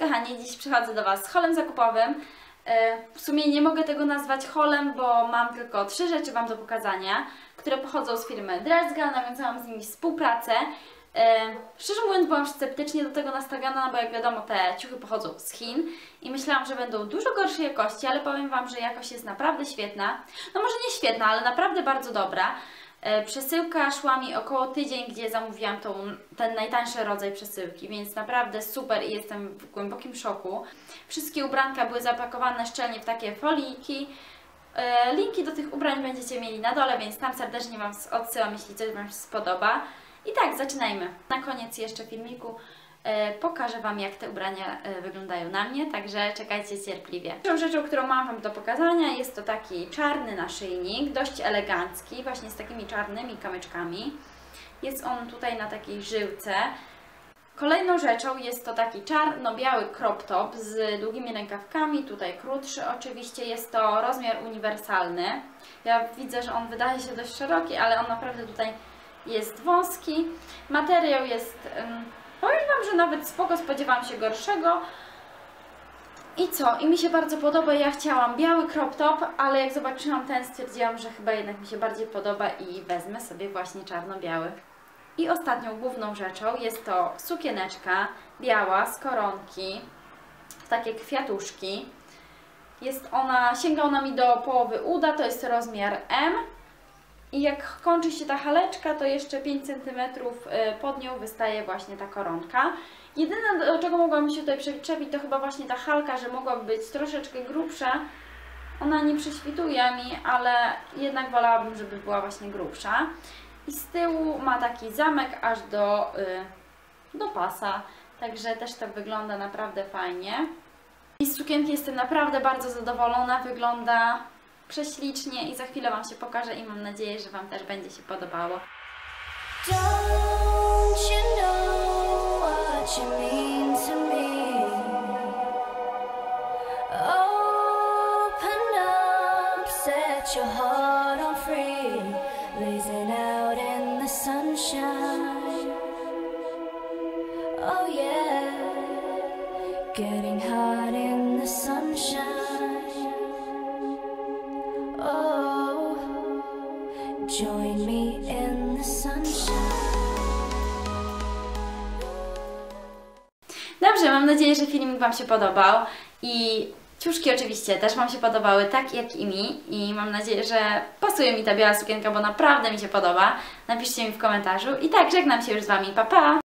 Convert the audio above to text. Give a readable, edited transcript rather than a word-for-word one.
kochani, dziś przychodzę do Was z haulem zakupowym. W sumie nie mogę tego nazwać haulem, bo mam tylko 3 rzeczy Wam do pokazania, które pochodzą z firmy Dressgal, nawiązałam z nimi współpracę. Szczerze mówiąc, byłam sceptycznie do tego nastawiona, bo jak wiadomo, te ciuchy pochodzą z Chin i myślałam, że będą dużo gorszej jakości, ale powiem Wam, że jakość jest naprawdę świetna. No może nie świetna, ale naprawdę bardzo dobra. Przesyłka szła mi około tydzień, gdzie zamówiłam ten najtańszy rodzaj przesyłki, więc naprawdę super i jestem w głębokim szoku. Wszystkie ubranka były zapakowane szczelnie w takie foliki. Linki do tych ubrań będziecie mieli na dole, więc tam serdecznie Wam odsyłam, jeśli coś Wam się spodoba. I tak, zaczynajmy. Na koniec jeszcze filmiku pokażę Wam, jak te ubrania wyglądają na mnie, także czekajcie cierpliwie. Pierwszą rzeczą, którą mam Wam do pokazania, jest to taki czarny naszyjnik, dość elegancki, właśnie z takimi czarnymi kamyczkami. Jest on tutaj na takiej żyłce. Kolejną rzeczą jest to taki czarno-biały crop top z długimi rękawkami, tutaj krótszy oczywiście, jest to rozmiar uniwersalny. Ja widzę, że on wydaje się dość szeroki, ale on naprawdę tutaj jest wąski. Materiał jest, powiem Wam, że nawet spoko, spodziewałam się gorszego. I co? I mi się bardzo podoba. Ja chciałam biały crop top, ale jak zobaczyłam ten, stwierdziłam, że chyba jednak mi się bardziej podoba i wezmę sobie właśnie czarno-biały. I ostatnią główną rzeczą jest to sukieneczka biała z koronki, takie kwiatuszki. Sięga ona mi do połowy uda, to jest rozmiar M. I jak kończy się ta haleczka, to jeszcze 5 cm pod nią wystaje właśnie ta koronka. Jedyne, do czego mogłabym się tutaj przyczepić, to chyba właśnie ta halka, że mogłaby być troszeczkę grubsza. Ona nie przyśwituje mi, ale jednak wolałabym, żeby była właśnie grubsza. I z tyłu ma taki zamek aż do pasa, także też to wygląda naprawdę fajnie. I z sukienki jestem naprawdę bardzo zadowolona, wygląda prześlicznie i za chwilę Wam się pokażę i mam nadzieję, że Wam też będzie się podobało. Don't you know what you mean to me? Open up, set your heart on free, blazing out in the sunshine. Oh yeah, getting hot in the sunshine. Oh, join me in the sunshine. Dobrze, mam nadzieję, że filmik Wam się podobał i ciuszki oczywiście też Wam się podobały, tak jak i mi, i mam nadzieję, że pasuje mi ta biała sukienka, bo naprawdę mi się podoba. Napiszcie mi w komentarzu i tak, żegnam się już z Wami, pa pa!